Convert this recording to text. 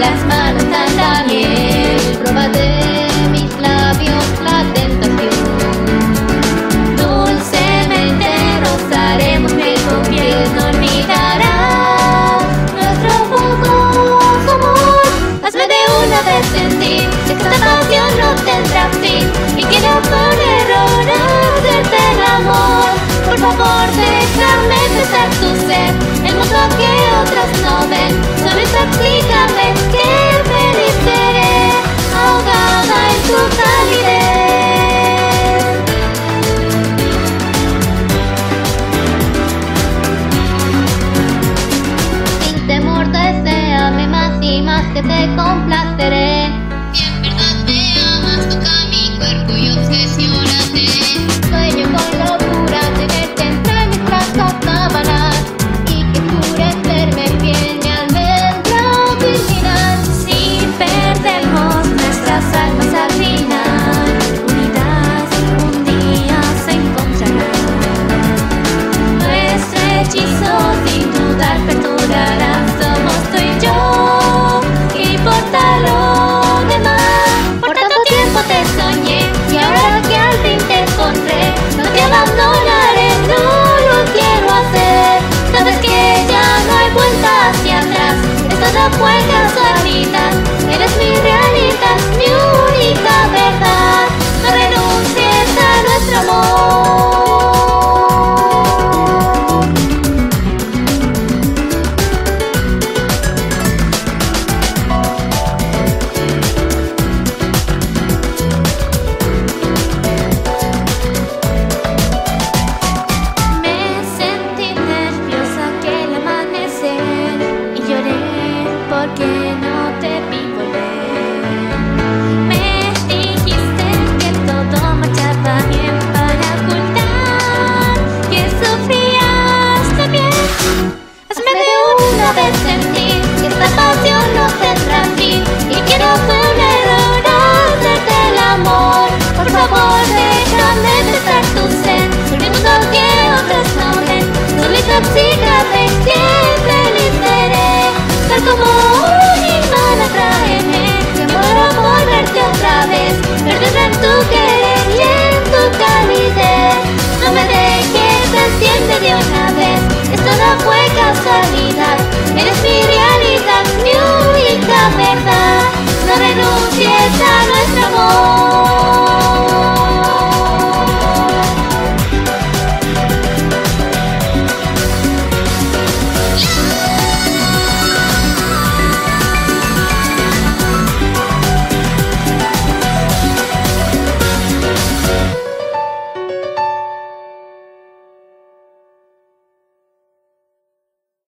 las manos tanta miel. Prueba de mis labios la tentación. Dulcemente rozaremos piel con piel. No olvidarás nuestro fogoso amor. Hazme de una vez sentir que esta pasión no tendrá fin y que no fue un error hacerte el amor. Por favor, déjame besar tu ser, el mundo que otros no ven. Solo explícame que feliz seré, ahogada en tu calidez. Sin temor, deséame más y más que te complaceré. Si en verdad me amas, toca mi cuerpo y obsesiónate. Sueño con locura tenerte entre mis brazos sábanas y que jures verme fiel mi almendra virginal. Si perdemos nuestras almas al final, unidas un día se encontrarán. Nuestro hechizo sin dudar perdurará. Somos tú y yo, ¿qué importa lo demás? Por tanto tiempo te soñé y ahora que al fin te encontré, no te abandonaré, no lo quiero hacer. Sabes que ya no hay vuelta hacia atrás, esto no fue casualidad, eres mi realidad, mi única verdad. No renuncies a nuestro amor. Me sentí nerviosa aquel amanecer y lloré porque no te vi volver. Me dijiste que todo marchaba bien para ocultar que sufrías también. Hazme de una vez sentir que esta pasión no tendrá fin y que no fue un error hacerte el amor. Por favor, déjame besar tu ser, el mundo que otros no ven. Solo intoxícame,